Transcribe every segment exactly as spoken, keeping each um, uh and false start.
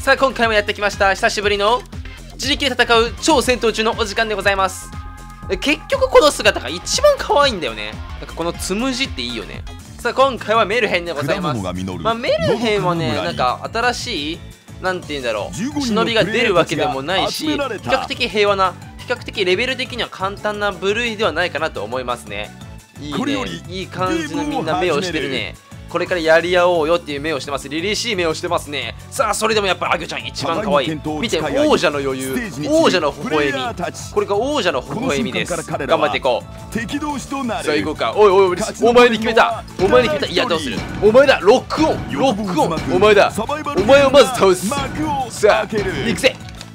さあ今回もやってきました。久しぶりの自力で戦う超戦闘中のお時間でございます。結局この姿が一番可愛いんだよね。なんかこのつむじっていいよね。さあ今回はメルヘンでございます。まあメルヘンはね、なんか新しいなんて言うんだろう、忍びが出るわけでもないし、比較的平和な、比較的レベル的には簡単な部類ではないかなと思いますね。いいね、いい感じのみんな目をしてるね。これからやり合おうよっていう目をしてます。凛々しい目をしてますね。さあそれでもやっぱアギョちゃん一番可愛い。見て、王者の余裕、王者の微笑み。これが王者の微笑みです。頑張っていこう。さあ行こうか。おいおい、お前に決めた、お前に決めた。いやどうする、お前だ。ロックオン、ロックオン、お前だ。お前をまず倒す。さあ行くぜ。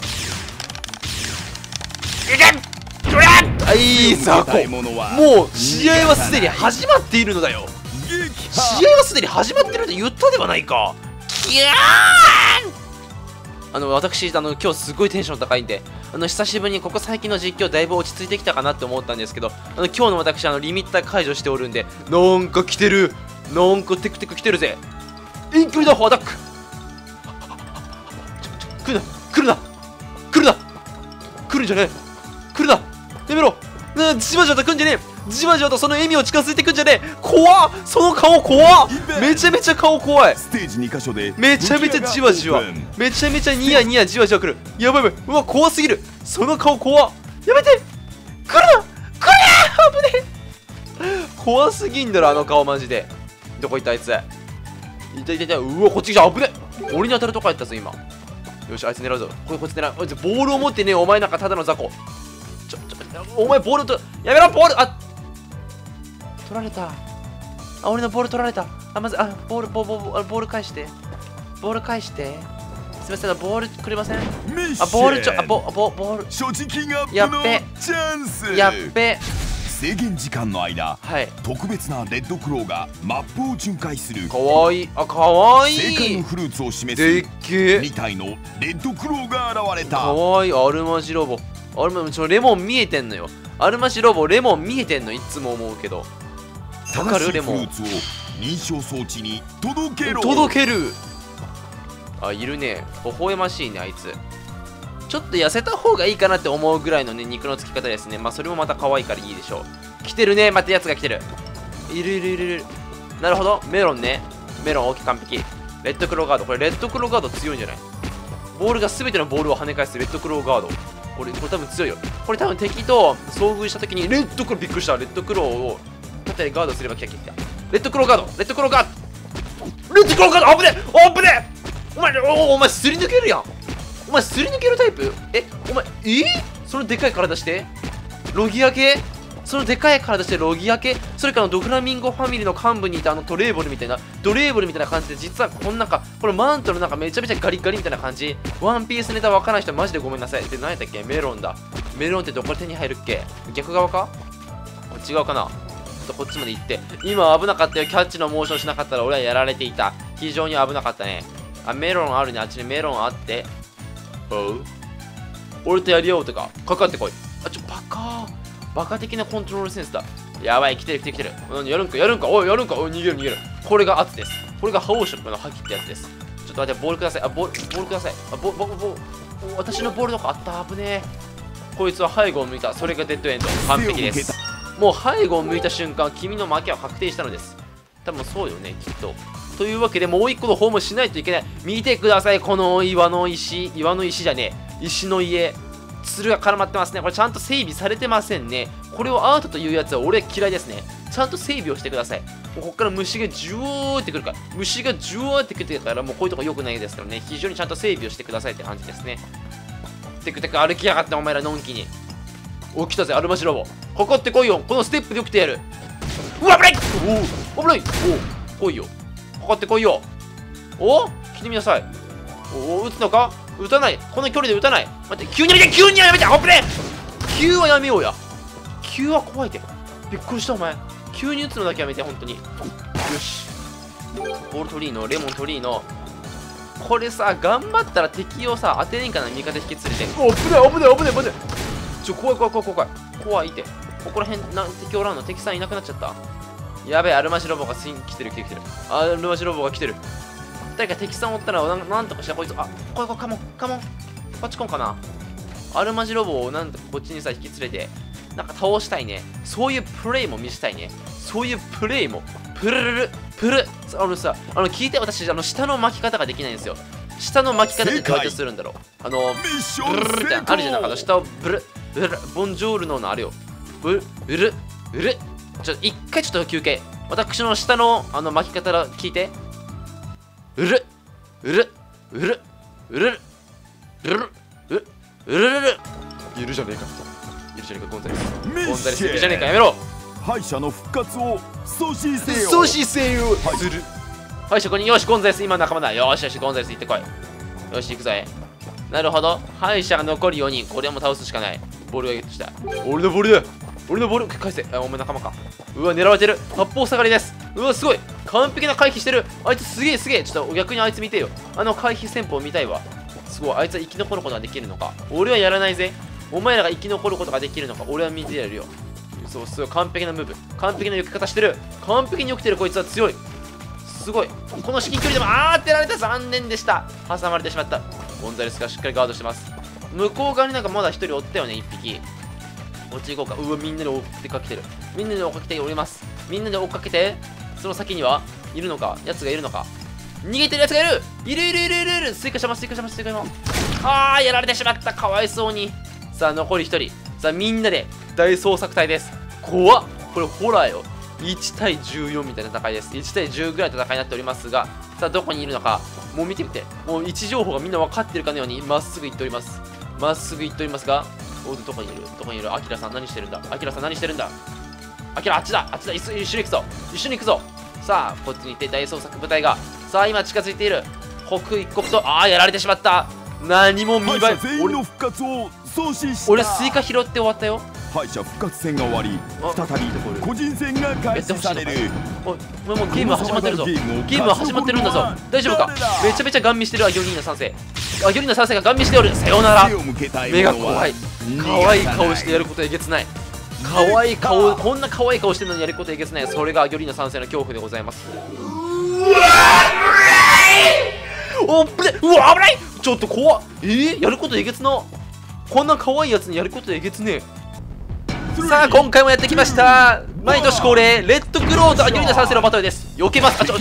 はい、さあこう、もう試合はすでに始まっているのだよ。試合はすでに始まってると言ったではないか。キャーあの私あの今日すごいテンション高いんで、あの久しぶりにここ最近の実況だいぶ落ち着いてきたかなって思ったんですけど、あの今日の私あのリミッター解除しておるんで、なんか来てる、なんかテクテク来てるぜ。遠距離打法アタック。来るな来るな来るな来るんじゃねえ、来るな、やめろ。ねえ、じわじわと来んじゃねえ、じわじわとその笑みを近づいてくんじゃねえ。怖っ、その顔怖っ、めちゃめちゃ顔怖い。めちゃめちゃじわじわ、めちゃめちゃニヤニヤじわじわ来る。やばいやばい、うわ怖すぎる、その顔怖っ、やめて、来るな来るな、危ねえ、怖すぎんだろあの顔マジで。どこ行ったあいつ、いたいたいた、うわこっち来た、危ねえ、俺に当たるとこやったぞ今。よしあいつ狙うぞ、これこいつ狙う。ボールを持ってねえお前なんかただの雑魚。ちょちょお前ボールとやめろ、ボール、あ取られた、あ俺のボール取られた。あまずあボールボールボールボール返して、ボール返して、すみませんボールくれません。あボールちょあボボボールやっべやっべ。 制限時間の間、はい、特別なレッドクローがマップを巡回する。 かわいい、あかわいい、 正解のフルーツを示すでっけに体のレッドクローが現れた。 かわいい、アルマジロボ、アルマちょレモン見えてんのよ。アルマジロボレモン見えてんの、いつも思うけど。わかるレモン。 フルーツを認証装置に届けろ。 届ける。あいるね、微笑ましいねあいつ。ちょっと痩せた方がいいかなって思うぐらいのね肉のつき方ですね。まあそれもまた可愛いからいいでしょう。来てるね、またやつが来てる。いるいるいるいる。なるほど、メロンね、メロン大きい、完璧。レッドクローガード、これレッドクローガード強いんじゃない？ボールが全てのボールを跳ね返すレッドクローガード、これこれ多分強いよ。これ多分敵と遭遇した時にレッドクロー、びっくりした、レッドクローを縦でガードすれば来た来た来た。レッドクローガード、レッドクローガード、レッドクローガード、危ねえ危ねえ、お前おお前すり抜けるやん。お前すり抜けるタイプ？えお前えー、そのでかい体してロギア系、そのでかい体してロギア系、それからドフラミンゴファミリーの幹部にいたあのトレーボルみたいな、ドレーボルみたいな感じで、実はこの中このマントの中めちゃめちゃガリガリみたいな感じ。ワンピースネタわからない人マジでごめんなさい。で何やったっけ、メロンだ。メロンってどこで手に入るっけ、逆側か、こっち側かな。ちょっとこっちまで行って、今危なかったよ。キャッチのモーションしなかったら俺はやられていた。非常に危なかったね。あメロンあるね、あっちにメロンあって、おう俺とやり合おうとかかかってこい。あちょバカバカ的なコントロールセンスだ。やばい、来てる来てる来てる、うん、やるんかやるんか、おいやるんか、おい逃げる逃げる。これが圧です。これが覇王色の覇気ってやつです。ちょっと待って、ボールください。あボールボールください。あボボボボ私のボールとかあった、危ねえ。こいつは背後を向いた、それがデッドエンド、完璧です。もう背後を向いた瞬間君の負けは確定したのです。多分そうよねきっと。というわけでもう一個のホームしないといけない。見てください、この岩の石、岩の石じゃねえ、石の家、つるが絡まってますね。これちゃんと整備されてませんね。これをアートというやつは俺嫌いですね。ちゃんと整備をしてください。もうここから虫がジューってくるから、虫がジューってくるから、もうこういうとこ良くないですからね。非常にちゃんと整備をしてくださいって感じですね。テクテク歩きやがってお前らのんきに。お来たぜアルマジロボ、かかってこいよ。このステップでよくてやる。うわ危ない、おお危ない、おお来いよ、かかってこいよ。お来てみなさい。おお撃つのか、撃たない、この距離で撃たない。待って、急にやめて、急にやめて、あぶねえ、急はやめようや。急は怖いて、びっくりしたお前。急に撃つのだけやめて、本当に。よし、ボールトリーのレモントリーのこれさ、頑張ったら敵をさ当てれんかな、味方引き連れて。お危ない危ない危ない危ない、ちょ怖い怖い怖い怖い怖いって。ここら辺なん敵おらんの、敵さんいなくなっちゃった。やべえ、アルマシロボが来てる来てる来てる。アルマシロボが来てる。 誰か敵さんおったらなんなんとかしてこいつ。あ、これこれカモンカモン。こっち来んかな。アルマジロボをなんとかこっちにさ引き連れてなんか倒したいね。そういうプレイも見せたいね。そういうプレイもプルルルプル。あのさ、あの聞いて、私あの下の巻き方ができないんですよ。下の巻き方ってどうやってするんだろう。あのブルルルってあるじゃん。なんかあの下をブルブルボンジョールノのあるよ。ブルブルブル。ちょっと一回ちょっと休憩。私の下のあの巻き方聞いて。うるうるうるうるうるうるうるうる。いるじゃねえか。いるじゃねえかゴンザレス。ゴンザレスいるじゃねえか。やめろ。 敗者の復活を阻止せよ。 阻止せよ。する。敗者ここに。よしゴンザレス今仲間だ。よしよしゴンザレス行ってこい。よし行くぜ。なるほど。敗者が残りよにん。これはもう倒すしかない。ボールがゲットした。俺のボールだ。俺のボール返せ。あ、お前仲間か。うわ狙われてる。八方下がりです。うわすごい完璧な回避してる。あいつすげえすげえ。ちょっと逆にあいつ見てよ。あの回避戦法見たいわ。すごい。あいつは生き残ることができるのか。俺はやらないぜ。お前らが生き残ることができるのか。俺は見てやるよ。そうすごい完璧なムーブ。完璧な避け方してる。完璧に避けてる。こいつは強い。すごい。この至近距離でもあーってられた。残念でした。挟まれてしまった。ゴンザレスがしっかりガードしてます。向こう側になんかまだ一人おったよね。一匹。こっち行こうか。うわみんなで追ってかけてる。みんなで追っかけております。みんなで追っかけて、その先にはいるのか。やつがいるのか。逃げてるやつがいる。いるいるいるいるいる。スイカします、スイカします、スイカします。あーやられてしまった。かわいそうに。さあ残りひとり。さあみんなで大捜索隊です。怖っ。これホラーよ。いち対じゅうよんみたいな戦いです。いち対じゅうぐらいの戦いになっておりますが、さあどこにいるのか。もう見てみて。もう位置情報がみんな分かってるかのようにまっすぐ行っております。まっすぐ行っておりますが、おどこにいるどこにいる。アキラさん何してるんだ。アキラさん何してるんだ。アキラあっちだあっちだ。一緒に行くぞ。一緒に行くぞ。さあこっちに行って大捜索部隊がさあ今近づいている。刻一刻と。ああやられてしまった。何も見栄え。 全員の復活を阻止した。 俺スイカ拾って終わったよ。 敗者復活戦が終わり再び個人戦が開始される。 おいお前もうゲームは始まってるぞ。ゲームは始まってるんだぞ。大丈夫か。めちゃめちゃガン見してる。アギョリーナさん世。アギョリーナさん世がガン見しておる。さようなら。目が怖い。可愛い顔してやることえげつない。可愛い顔。こんな可愛い顔してるのにやることえげつない。それがアギョリーナさん世の恐怖でございます。おっぶね。うわ危ない。ちょっと怖っ。えー、やることえげつな。こんな可愛いやつにやることえげつねえ。さあ今回もやってきました。毎年恒例レッドクローとアギョリーナさん世のバトルです。避けます。あちょ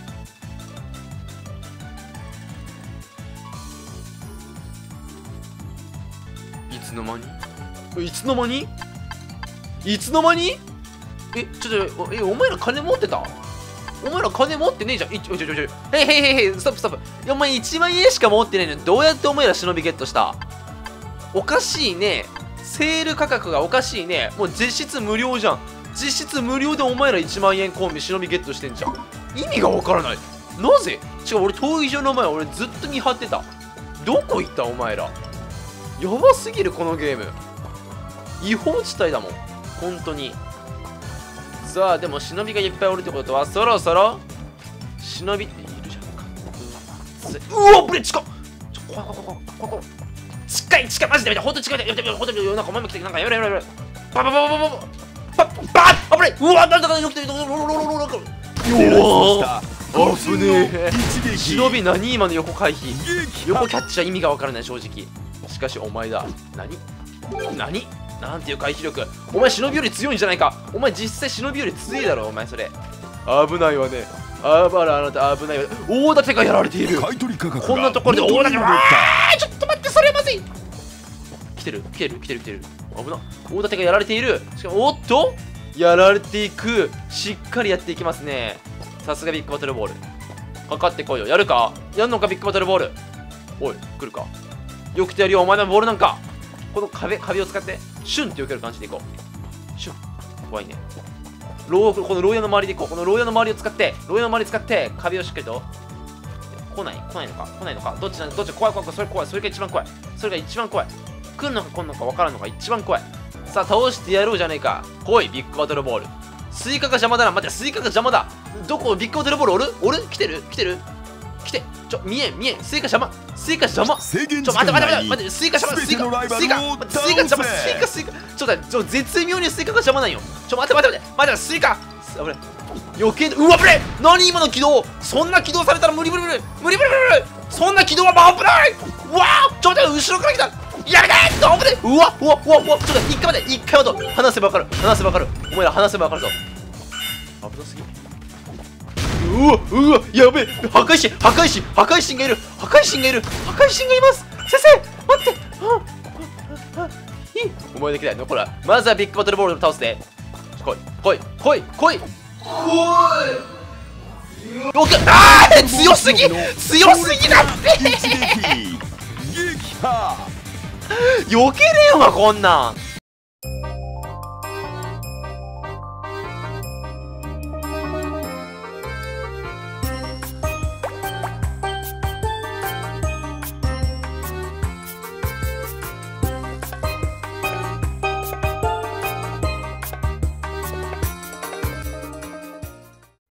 いつの間にいつの間にいつの間にえちょっとえお前ら金持ってた。お前ら金持ってねえじゃん。いちょちょちょちょへいへいへいへいストップストップ。お前いちまんえんしか持ってないのにどうやってお前ら忍びゲットした。おかしいね。セール価格がおかしいね。もう実質無料じゃん。実質無料でお前らいちまんえんコンビ忍びゲットしてんじゃん。意味がわからない。なぜ。違う俺闘技場の前俺ずっと見張ってた。どこ行ったお前ら。やばすぎるこのゲーム。違法地帯だもん本当に。さあでも忍びがいっぱいおるってことはそろそろ忍びっているじゃんか。うわブレ近っ。ちょ怖い怖い怖い怖い怖い。近い近いマジでやめて。ほんと近い。やめてやめて。ほんとになんかお前も来てなんかやめろやめろやめろ。ババババババババッ危ない。うわなんだかよくて。うわ危ねえ。忍び何今の横回避。横キャッチは意味がわからない正直。しかしお前だ。何何なんていう回避力。お前忍びより強いんじゃないか。お前実際忍びより強いだろお前それ。危ないわね。あばらあなた危ないわ。大館がやられている。こんなところで大館があーちょっと待ってそれはまずい。来てる来てる来てる来てる。危な。大館がやられている。しかもおっとやられていく。しっかりやっていきますね。さすがビッグバトルボール。かかってこいよ。やるかやんのかビッグバトルボール。おい来るか。よくてやるよお前のボールなんか。この壁壁を使ってシュンって避ける感じでいこう。シュン怖いね。牢この牢屋の周りでいこう。この牢屋の周りを使って牢屋の周り使って壁をしっかりと。来ない来ないのか来ないのか。どっちなんどっち怖い怖い怖い。それ怖い。それが一番怖い。それが一番怖い。来るのか来んのか分からんのが一番怖い。さあ倒してやろうじゃねえか。来いビッグバトルボール。スイカが邪魔だな。待ってスイカが邪魔だ。どこビッグバトルボールおるおる来てる来てる来て。ちょ見えん見えん。スイカ邪魔スイカ邪魔。ちょ待って待って待って待ってスイカ邪魔スイカスイカスイカ邪魔スイカスイカちょっと待ってちょ絶妙にスイカが邪魔なんよ。ちょ待って待って待って待ってスイカ危ない余計うわぶれ何今の起動そんな起動されたら無理無理無理無理無理無理無理そんな起動は危ない。うわーちょっと待って後ろから来たやめてー危ねうわうわうわうわちょっと一回待って一回待と話せば分かる話せば分かるお前ら話せば分かるぞ危なすぎうわうわやべえ破壊神破壊神破壊神がいる破壊神がいる破壊神がいます先生待ってあああいいお前できない残らまずはビッグバトルボールを倒すで来い来い来い来いおいあー強すぎ強すぎだって避けれんわこんなん